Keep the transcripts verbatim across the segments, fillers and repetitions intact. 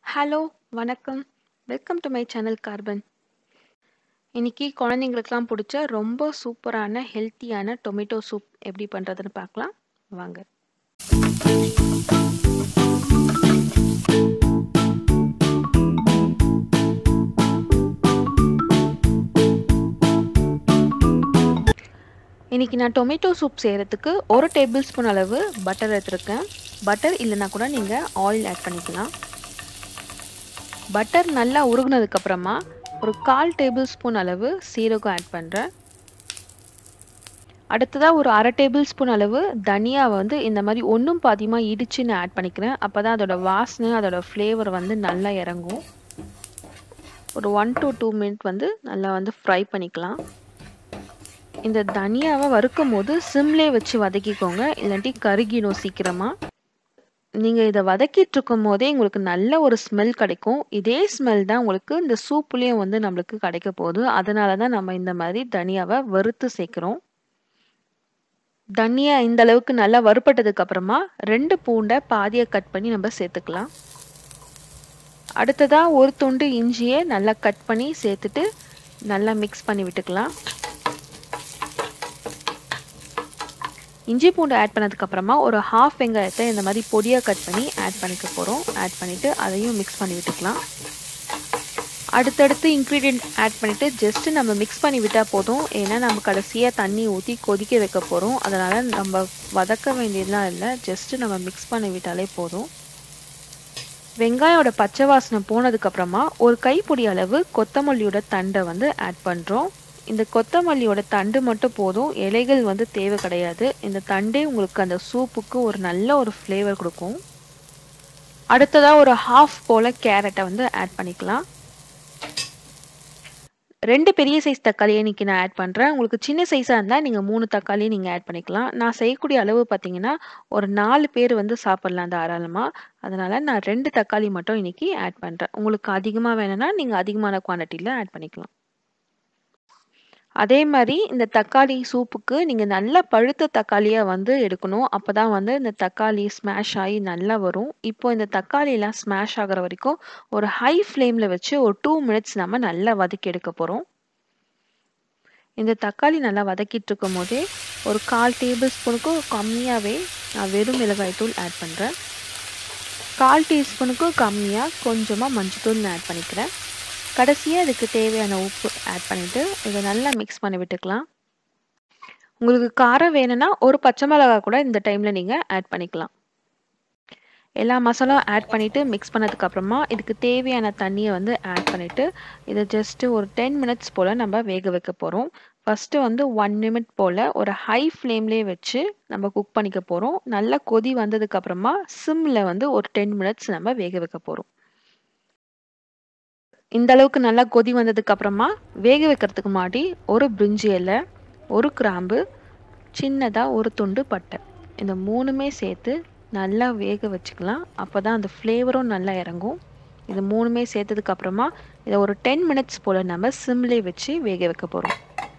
Hello, வணக்கம். Welcome to my channel Carbon. இன்னைக்கு குழந்தைங்களுக்குலாம் பிடிச்ச ரொம்ப சூப்பரான ஹெல்த்தியான டொமேட்டோ சூப் எப்படி பண்ணுறதுன்னு பார்க்கலாம் வாங்க. இன்னைக்கு நான் டொமேட்டோ சூப் செய்கிறதுக்கு ஒரு டேபிள் ஸ்பூன் அளவு பட்டர் எடுத்துருக்கேன். பட்டர் இல்லைன்னா கூட நீங்கள் ஆயில் ஆட் பண்ணிக்கலாம். பட்டர் நல்லா உருகுனதுக்கப்புறமா ஒரு கால் டேபிள் ஸ்பூன் அளவு சீரகம் ஆட் பண்ணுறேன். அடுத்ததாக ஒரு அரை டேபிள் ஸ்பூன் அளவு தனியாவை வந்து இந்த மாதிரி ஒன்றும் பாதியமாக இடித்து நான் ஆட் பண்ணிக்கிறேன். அப்போ தான் அதோட வாசனை அதோட ஃப்ளேவர் வந்து நல்லா இறங்கும். ஒரு ஒன் டு டூ மினிட் வந்து நல்லா வந்து ஃப்ரை பண்ணிக்கலாம். இந்த தனியாவை வறுக்கும் போது சிம்லே வச்சு வதக்கிக்கோங்க, இல்லாட்டி கருகிடும் சீக்கிரமாக. நீங்கள் இதை வதக்கிட்டு இருக்கும் போதே உங்களுக்கு நல்ல ஒரு ஸ்மெல் கிடைக்கும். இதே ஸ்மெல் தான் உங்களுக்கு இந்த சூப்புலேயும் வந்து நம்மளுக்கு கிடைக்க போகுது. அதனால தான் நம்ம இந்த மாதிரி தனியாவை வறுத்து சேர்க்குறோம். தனியா இந்த அளவுக்கு நல்லா வறுபட்டதுக்கு அப்புறமா ரெண்டு பூண்டை பாதியை கட் பண்ணி நம்ம சேர்த்துக்கலாம். அடுத்ததாக ஒரு துண்டு இஞ்சியை நல்லா கட் பண்ணி சேர்த்துட்டு நல்லா மிக்ஸ் பண்ணி விட்டுக்கலாம். இஞ்சி பூண்டு ஆட் பண்ணதுக்கப்புறமா ஒரு ஹாஃப் வெங்காயத்தை இந்த மாதிரி பொடியாக கட் பண்ணி ஆட் பண்ணிக்க போகிறோம். ஆட் பண்ணிவிட்டு அதையும் மிக்ஸ் பண்ணி விட்டுக்கலாம். அடுத்தடுத்து இன்க்ரீடியன்ட் ஆட் பண்ணிவிட்டு ஜஸ்ட்டு நம்ம மிக்ஸ் பண்ணி விட்டால் போதும். ஏன்னா நம்ம கடைசியாக தண்ணி ஊற்றி கொதிக்க வைக்க போகிறோம். அதனால் நம்ம வதக்க வேண்டியதுலாம் இல்லை, ஜஸ்ட்டு நம்ம மிக்ஸ் பண்ணி விட்டாலே போதும். வெங்காயோட பச்சை வாசனை போனதுக்கப்புறமா ஒரு கைப்பிடி அளவு கொத்தமல்லியோட தண்டை வந்து ஆட் பண்ணுறோம். இந்த கொத்தமல்லியோட தண்டு மட்டும் போதும், இலைகள் வந்து தேவை கிடையாது. இந்த தண்டே உங்களுக்கு அந்த சூப்புக்கு ஒரு நல்ல ஒரு ஃப்ளேவர் கொடுக்கும். அடுத்ததாக ஒரு ஹாஃப் போல் கேரட்டை வந்து ஆட் பண்ணிக்கலாம். ரெண்டு பெரிய சைஸ் தக்காளியை இன்றைக்கி நான் ஆட் பண்ணுறேன். உங்களுக்கு சின்ன சைஸாக இருந்தால் நீங்கள் மூணு தக்காளியை நீங்கள் ஆட் பண்ணிக்கலாம். நான் செய்யக்கூடிய அளவு பார்த்தீங்கன்னா ஒரு நாலு பேர் வந்து சாப்பிட்லாம் தாராளமாக. அதனால் நான் ரெண்டு தக்காளி மட்டும் இன்றைக்கி ஆட் பண்ணுறேன். உங்களுக்கு அதிகமாக வேணும்னா நீங்கள் அதிகமான குவான்டிட்டியில் ஆட் பண்ணிக்கலாம். அதே மாதிரி இந்த தக்காளி சூப்புக்கு நீங்கள் நல்லா பழுத்த தக்காளியாக வந்து எடுக்கணும். அப்போ தான் வந்து இந்த தக்காளி ஸ்மாஷ் ஆகி நல்லா வரும். இப்போ இந்த தக்காளியெல்லாம் ஸ்மாஷ் ஆகிற வரைக்கும் ஒரு ஹை ஃப்ளேமில் வச்சு ஒரு டூ மினிட்ஸ் நம்ம நல்லா வதக்கி எடுக்க போகிறோம். இந்த தக்காளி நல்லா வதக்கிட்டு இருக்கும் போதே ஒரு கால் டேபிள் ஸ்பூனுக்கும் கம்மியாகவே நான் வெறும் மிளகாய்த்தூள் ஆட் பண்ணுறேன். கால் டீஸ்பூனுக்கும் கம்மியாக கொஞ்சமாக மஞ்சத்தூள் நான் ஆட் பண்ணிக்கிறேன். கடைசியாக இதுக்கு தேவையான உப்பு ஆட் பண்ணிவிட்டு இதை நல்லா மிக்ஸ் பண்ணி விட்டுக்கலாம். உங்களுக்கு காரம் வேணும்னா ஒரு பச்சை மிளகாய் கூட இந்த டைமில் நீங்கள் ஆட் பண்ணிக்கலாம். எல்லா மசாலாவும் ஆட் பண்ணிவிட்டு மிக்ஸ் பண்ணதுக்கப்புறமா இதுக்கு தேவையான தண்ணியை வந்து ஆட் பண்ணிவிட்டு இதை ஜஸ்ட்டு ஒரு டென் மினிட்ஸ் போல் நம்ம வேக வைக்க போகிறோம். ஃபஸ்ட்டு வந்து ஒன் நிமிட் போல் ஒரு ஹை ஃப்ளேம்லேயே வச்சு நம்ம குக் பண்ணிக்க போகிறோம். நல்லா கொதி வந்ததுக்கப்புறமா சிம்மில் வந்து ஒரு டென் மினிட்ஸ் நம்ம வேக வைக்க போகிறோம். இந்த அளவுக்கு நல்லா கொதி வந்ததுக்கு அப்புறமா வேக வைக்கிறதுக்கு முன்னாடி ஒரு பிரிஞ்சி இலை, ஒரு கிராம்பு, சின்னதாக ஒரு துண்டு பட்டை, இந்த மூணுமே சேர்த்து நல்லா வேக வச்சுக்கலாம். அப்போ தான் அந்த ஃப்ளேவரும் நல்லா இறங்கும். இது மூணுமே சேர்த்ததுக்கு அப்புறமா இதை ஒரு டென் மினிட்ஸ் போல் நம்ம சிம்லே வச்சு வேக வைக்க போகிறோம்.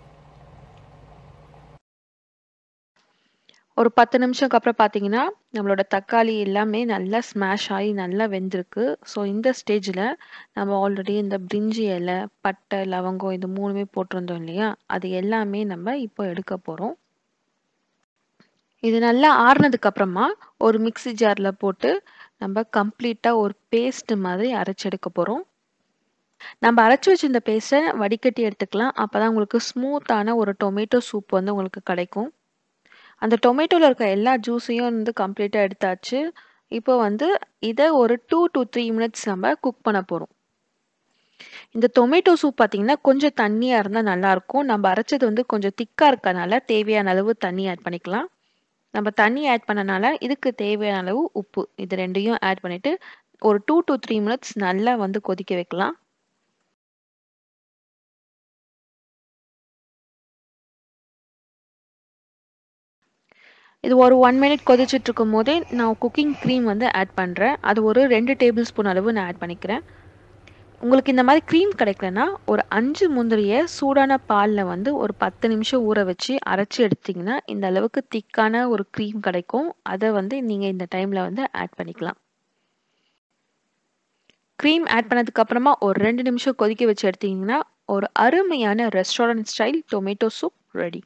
ஒரு பத்து நிமிஷத்துக்கு அப்புறம் பார்த்தீங்கன்னா நம்மளோட தக்காளி எல்லாமே நல்லா ஸ்மாஷ் ஆகி நல்லா வெந்திருக்கு. ஸோ இந்த ஸ்டேஜில் நம்ம ஆல்ரெடி இந்த பிரிஞ்சி இலை, பட்டை, லவங்கம் இது மூணுமே போட்டிருந்தோம் இல்லையா, அது எல்லாமே நம்ம இப்போ எடுக்க போகிறோம். இது நல்லா ஆறுனதுக்கப்புறமா ஒரு மிக்சி ஜாரில் போட்டு நம்ம கம்ப்ளீட்டாக ஒரு பேஸ்ட் மாதிரி அரைச்சி எடுக்க போகிறோம். நம்ம அரைச்சி வச்சிருந்த பேஸ்ட்டை வடிகட்டி எடுத்துக்கலாம். அப்போ தான் உங்களுக்கு ஸ்மூத்தான ஒரு டொமேட்டோ சூப் வந்து உங்களுக்கு கிடைக்கும். அந்த டொமேட்டோவில் இருக்க எல்லா ஜூஸையும் வந்து கம்ப்ளீட்டாக எடுத்தாச்சு. இப்போ வந்து இதை ஒரு டூ டு த்ரீ மினிட்ஸ் நம்ம குக் பண்ண போகிறோம். இந்த டொமேட்டோ சூப் பார்த்திங்கன்னா கொஞ்சம் தண்ணியாக இருந்தால் நல்லாயிருக்கும். நம்ம அரைச்சது வந்து கொஞ்சம் திக்காக இருக்கனால தேவையான அளவு தண்ணி ஆட் பண்ணிக்கலாம். நம்ம தண்ணி ஆட் பண்ணனால இதுக்கு தேவையான அளவு உப்பு, இது ரெண்டையும் ஆட் பண்ணிவிட்டு ஒரு டூ டு த்ரீ மினிட்ஸ் நல்லா வந்து கொதிக்க வைக்கலாம். இது ஒரு ஒன் மினிட் கொதிச்சுட்டு இருக்கும் போதே நான் குக்கிங் க்ரீம் வந்து ஆட் பண்ணுறேன். அது ஒரு ரெண்டு டேபிள் ஸ்பூன் அளவு நான் ஆட் பண்ணிக்கிறேன். உங்களுக்கு இந்த மாதிரி க்ரீம் கிடைக்கலன்னா ஒரு அஞ்சு முந்திரியை சூடான பாலில் வந்து ஒரு பத்து நிமிஷம் ஊற வச்சு அரைச்சி எடுத்திங்கன்னா இந்த அளவுக்கு திக்கான ஒரு க்ரீம் கிடைக்கும். அதை வந்து நீங்கள் இந்த டைமில் வந்து ஆட் பண்ணிக்கலாம். க்ரீம் ஆட் பண்ணதுக்கு அப்புறமா ஒரு ரெண்டு நிமிஷம் கொதிக்க வச்சு எடுத்தீங்கன்னா ஒரு அருமையான restaurant style tomato soup ready.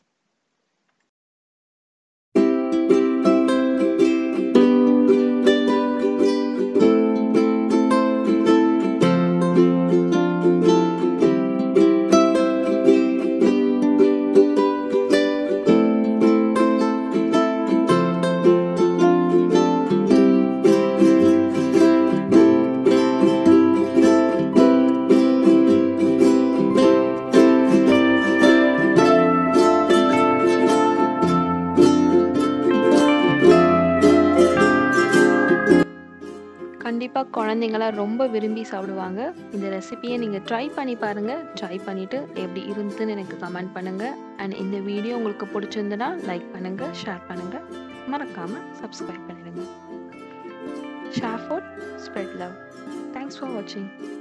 கண்டிப்பாக குழந்தைங்களாம் ரொம்ப விரும்பி சாப்பிடுவாங்க. இந்த ரெசிபியை நீங்கள் ட்ரை பண்ணி பாருங்கள். ட்ரை பண்ணிவிட்டு எப்படி இருந்துன்னு எனக்கு கமெண்ட் பண்ணுங்கள். அண்ட் இந்த வீடியோ உங்களுக்கு பிடிச்சிருந்துன்னா லைக் பண்ணுங்கள், ஷேர் பண்ணுங்கள், மறக்காமல் சப்ஸ்கிரைப் பண்ணிடுங்க. Share food, spread love. Thanks for வாட்சிங்.